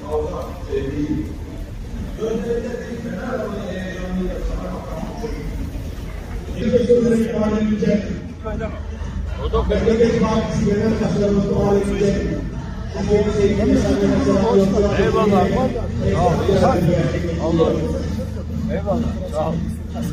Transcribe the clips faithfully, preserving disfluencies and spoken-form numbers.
Memleket Partisi Genel Başkanımız Muharrem Eyvallah. Allah. Eyvallah. Sağ ol.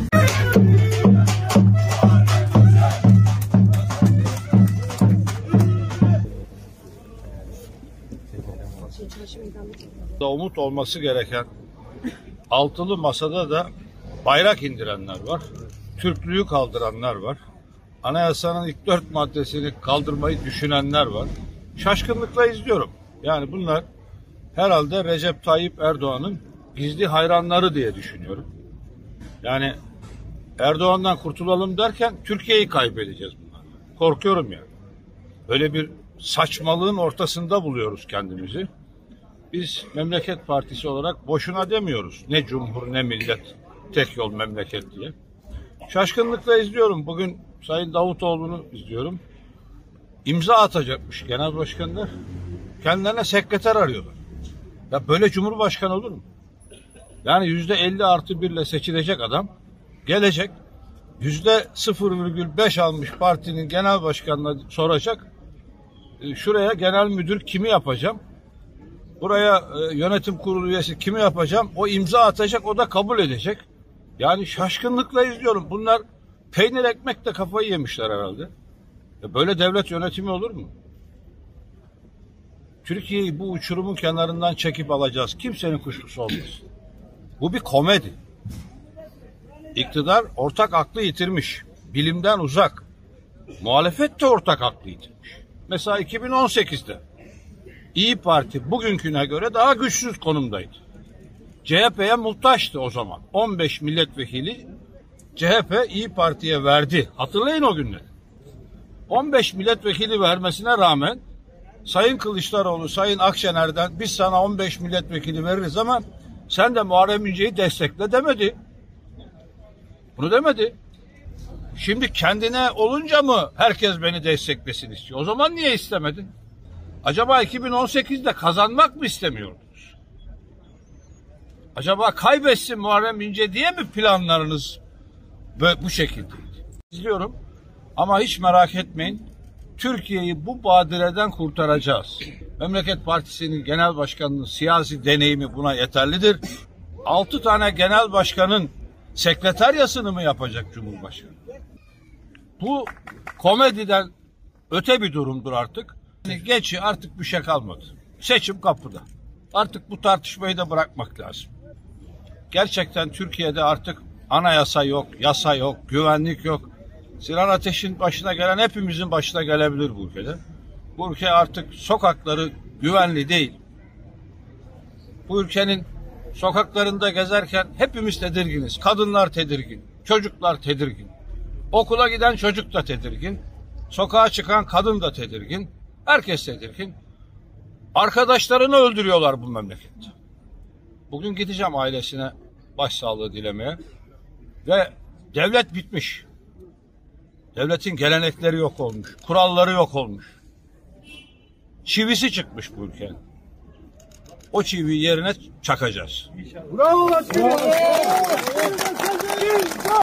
Umut olması gereken altılı masada da bayrak indirenler var. Türklüğü kaldıranlar var. Anayasanın ilk dört maddesini kaldırmayı düşünenler var. Şaşkınlıkla izliyorum. Yani bunlar herhalde Recep Tayyip Erdoğan'ın gizli hayranları diye düşünüyorum. Yani Erdoğan'dan kurtulalım derken Türkiye'yi kaybedeceğiz bunlar. Korkuyorum yani. Böyle bir saçmalığın ortasında buluyoruz kendimizi. Biz Memleket Partisi olarak boşuna demiyoruz. Ne cumhur ne millet, tek yol memleket diye. Şaşkınlıkla izliyorum. Bugün Sayın Davutoğlu'nu izliyorum. İmza atacakmış genel başkanlar. Kendilerine sekreter arıyorlar. Ya böyle cumhurbaşkanı olur mu? Yani yüzde elli artı birle seçilecek adam gelecek. Yüzde sıfır virgül beş almış partinin genel başkanına soracak. Şuraya genel müdür kimi yapacağım? Buraya e, yönetim kurulu üyesi kimi yapacağım? O imza atacak, o da kabul edecek. Yani şaşkınlıkla izliyorum. Bunlar peynir ekmekle kafayı yemişler herhalde. Ya böyle devlet yönetimi olur mu? Türkiye'yi bu uçurumun kenarından çekip alacağız. Kimsenin kuşkusu olmasın. Bu bir komedi. İktidar ortak aklı yitirmiş. Bilimden uzak. Muhalefet de ortak aklı yitirmiş. Mesela iki bin on sekizde İyi Parti bugünküne göre daha güçsüz konumdaydı. C H P'ye muhtaçtı o zaman. on beş milletvekili C H P İyi Parti'ye verdi. Hatırlayın o günleri. on beş milletvekili vermesine rağmen Sayın Kılıçdaroğlu, Sayın Akşener'den biz sana on beş milletvekili veririz ama sen de Muharrem İnce'yi destekle demedi. Bunu demedi. Şimdi kendine olunca mı herkes beni desteklesin istiyor? O zaman niye istemedin? Acaba iki bin on sekizde kazanmak mı istemiyordunuz? Acaba kaybetsin Muharrem İnce diye mi planlarınız böyle bu şekildeydi? İzliyorum ama hiç merak etmeyin. Türkiye'yi bu badireden kurtaracağız. Memleket Partisi'nin genel başkanının siyasi deneyimi buna yeterlidir. Altı tane genel başkanın sekreteryasını mı yapacak Cumhurbaşkanı? Bu komediden öte bir durumdur artık. Geçi artık bir şey kalmadı. Seçim kapıda. Artık bu tartışmayı da bırakmak lazım. Gerçekten Türkiye'de artık anayasa yok, yasa yok, güvenlik yok. Sinan Ateş'in başına gelen hepimizin başına gelebilir bu ülkede. Bu ülke artık sokakları güvenli değil. Bu ülkenin sokaklarında gezerken hepimiz tedirginiz. Kadınlar tedirgin, çocuklar tedirgin. Okula giden çocuk da tedirgin. Sokağa çıkan kadın da tedirgin. Herkes tedirgin. Arkadaşlarını öldürüyorlar bu memlekette. Bugün gideceğim ailesine başsağlığı dilemeye. Ve devlet bitmiş. Devletin gelenekleri yok olmuş. Kuralları yok olmuş. Çivisi çıkmış bu ülkenin. O çiviyi yerine çakacağız. Bravo başkanım.